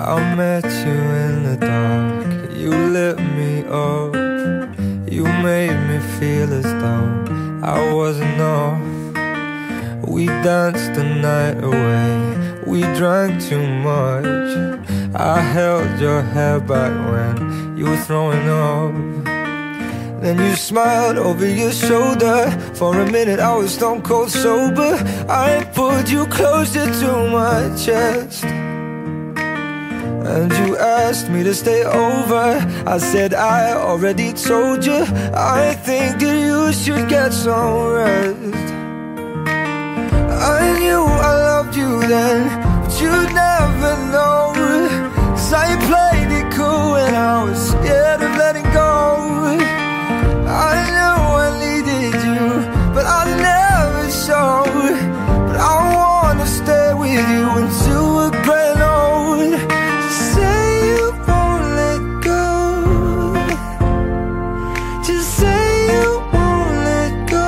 I met you in the dark, you lit me up. You made me feel as though I wasn't off. We danced the night away, we drank too much. I held your hair back when you were throwing up. Then you smiled over your shoulder. For a minute I was stone cold sober. I pulled you closer to my chest, and you asked me to stay over. I said I already told you, I think that you should get some rest. I knew I loved you then, but you'd never know, 'cause I played it cool and I was scared of letting go. I knew I needed you, but I never showed. But I wanna stay with you until we're growing old. Just say you won't let go. Just say you won't let go.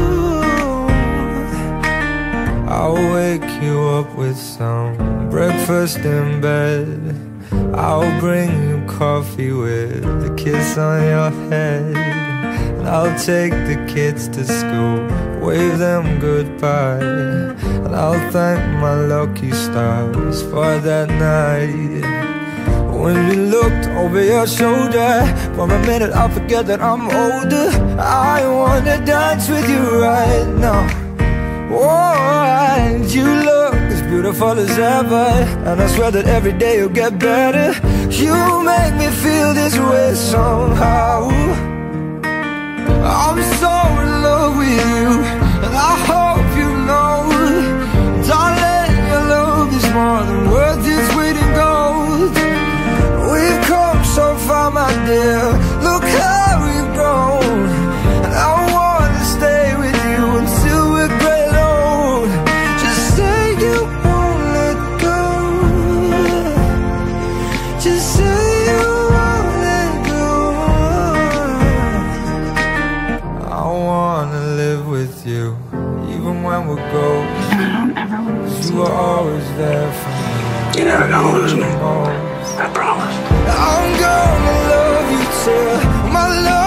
I'll wake you up with some breakfast in bed. I'll bring you coffee with a kiss on your head. I'll take the kids to school, wave them goodbye, and I'll thank my lucky stars for that night. When you looked over your shoulder, for a minute I forget that I'm older. I wanna dance with you right now. Oh, and you look as beautiful as ever, and I swear that every day you'll get better. You make me feel this way somehow. I'm so in love with you, and I hope you know, darling, your love is more than worth its weight in gold. We've come so far, my dear, look how we've grown. And I wanna stay with you until we're great old. Just say you won't let go. Just say you won't let go. I wanna live with you, even when we're ghosts. And I don't ever want to lose You were always there for me. You're never gonna lose me. I promise. I'm gonna love you till my love